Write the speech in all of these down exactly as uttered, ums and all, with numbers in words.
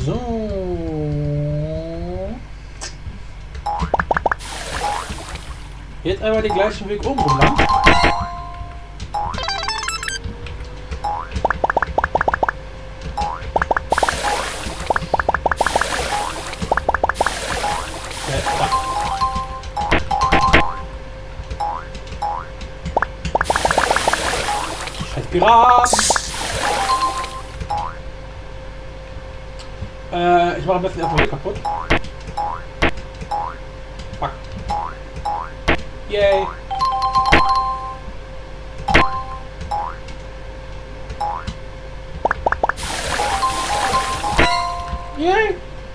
So. Jetzt einmal den gleichen Weg oben rum lang. Scheiß Piraten! Äh, ich mache am besten erstmal hier kaputt. Fuck. Yay! Yay!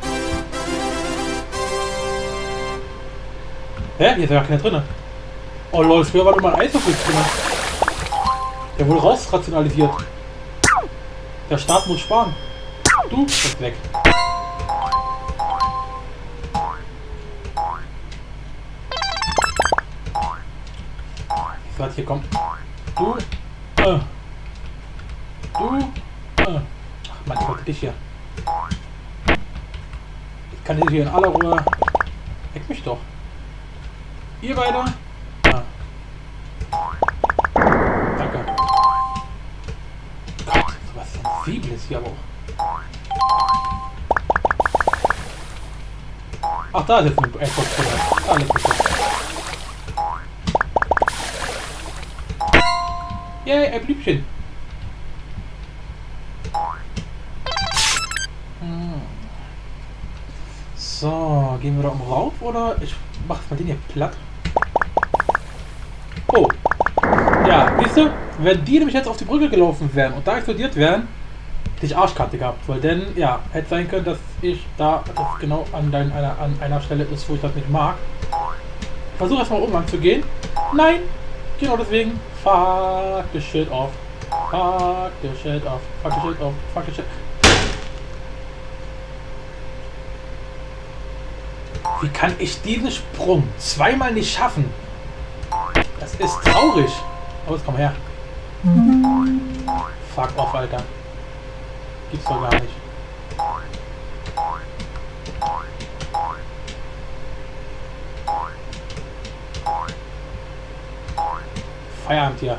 Hä? Hier ist ja keiner drin. Oh lol, früher war nur mal ein Eishockey drin. Der wurde rausrationalisiert. Der Staat muss sparen. Du bist weg. Ich sag, hier komm. Du. Äh. Du. Äh. Ach man, ich wollte dich hier. Ich kann dich hier in aller Ruhe. Leck mich doch. Ihr beide. Ah. Danke. Gott, sowas Sensibles hier aber auch. Ach, da ist jetzt ein Airport drin. Da liegt es. Yay, ein Blübchen. Hm. So, gehen wir da oben rauf oder ich mach mal den hier platt. Oh. Ja, siehst du, wenn die nämlich jetzt auf die Brücke gelaufen wären und da explodiert wären, hätte ich Arschkarte gehabt. Weil denn, ja, hätte sein können, dass ich da das genau an, dein, einer, an einer Stelle ist, wo ich das nicht mag. Ich versuche erstmal oben lang zu gehen. Nein! Genau deswegen. Fuck the shit off. Fuck the shit off. Fuck the shit off. Fuck the shit. Wie kann ich diesen Sprung zweimal nicht schaffen? Das ist traurig. Oh, jetzt komm her. Fuck off, Alter. Gibt's doch gar nicht. Feierabend hier.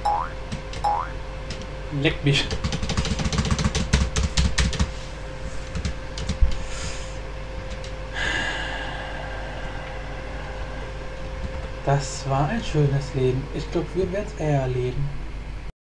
Leck mich. Das war ein schönes Leben. Ich glaube, wir werden es eher erleben.